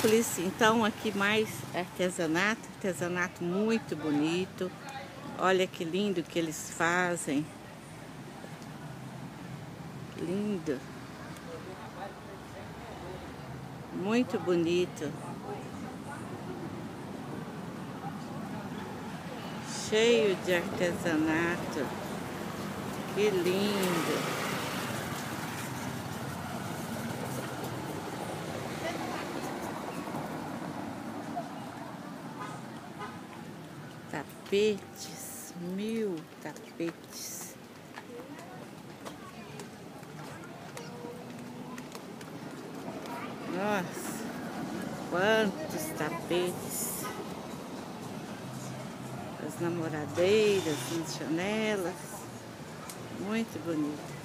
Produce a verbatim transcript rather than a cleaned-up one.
Petrópolis, então aqui mais artesanato, artesanato muito bonito. Olha que lindo que eles fazem. Lindo. Muito bonito. Cheio de artesanato. Que lindo. Tapetes, mil tapetes. Nossa, quantos tapetes. As namoradeiras nas janelas. Muito bonito.